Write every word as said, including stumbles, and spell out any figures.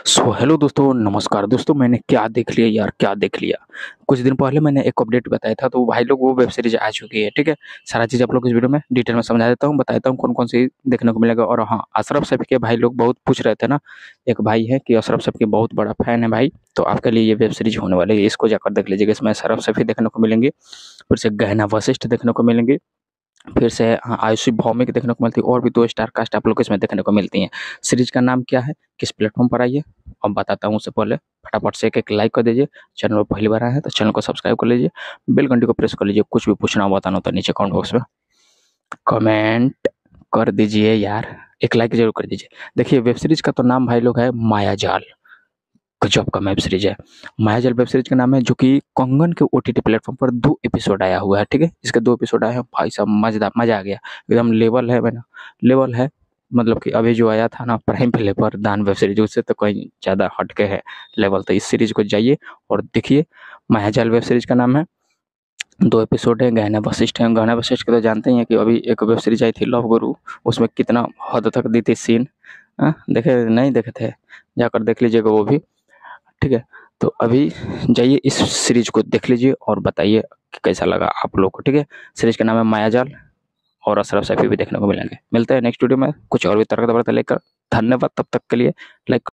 So hello दोस्तों, नमस्कार दोस्तों। मैंने क्या देख लिया यार, क्या देख लिया। कुछ दिन पहले मैंने एक अपडेट बताया था, तो भाई लोग वो वेब सीरीज आ चुकी है। ठीक है, सारा चीज़ आप लोग इस वीडियो में डिटेल में समझा देता हूँ, बता देता हूँ कौन कौन सी देखने को मिलेगा। और हाँ, अशरफ सैफी के भाई लोग बहुत पूछ रहे थे ना, एक भाई है कि अशरफ सैफी के बहुत बड़ा फैन है भाई, तो आपके लिए ये वेब सीरीज होने वाली है, इसको जाकर देख लीजिएगा। इसमें अशरफ सैफी देखने को मिलेंगे, फिर से गहना वशिष्ठ देखने को मिलेंगे, फिर से हाँ, आयुषी भौमिक देखने को मिलती है, और भी दो स्टार कास्ट आप लोग को इसमें देखने को मिलती हैं। सीरीज का नाम क्या है, किस प्लेटफॉर्म पर आई है, अब बताता हूँ। उससे पहले फटाफट से एक एक लाइक कर दीजिए। चैनल पर पहली बार आए हैं तो चैनल को सब्सक्राइब कर लीजिए, बेल घंटी को प्रेस कर लीजिए। कुछ भी पूछना हो बताना होता है नीचे कमेंट बॉक्स में कमेंट कर दीजिए यार, एक लाइक जरूर कर दीजिए। देखिए, वेब सीरीज का तो नाम भाई लोग है मायाजाल। गजब का वेब सीरीज है मायाजाल। वेब सीरीज का नाम है, जो कि कंगन के ओटीटी प्लेटफॉर्म पर दो एपिसोड आया हुआ है। ठीक है, इसके दो एपिसोड आए हैं भाई साहब, मजेदार, मजा आ गया एकदम। लेवल है मैंने, लेवल है मतलब कि अभी जो आया था ना प्राइम पे लेपर दान वेब सीरीज, उससे तो कहीं ज़्यादा हटके है लेवल। तो इस सीरीज को जाइए और देखिए। मायाजाल वेब सीरीज का नाम है, दो एपिसोड है। गहना वशिष्ठ है, गहना वशिष्ठ को तो जानते ही हैं कि अभी एक वेब सीरीज आई थी लव गुरु, उसमें कितना हद तक दी थी सीन। हाँ, देखे नहीं देखे थे, जाकर देख लीजिएगा वो भी। ठीक है, तो अभी जाइए इस सीरीज को देख लीजिए और बताइए कि कैसा लगा आप लोग को। ठीक है, सीरीज का नाम है मायाजाल, और अशरफ सैफी भी देखने को मिलेंगे। मिलते हैं नेक्स्ट वीडियो में कुछ और भी तरह का लेकर। धन्यवाद, तब तक के लिए लाइक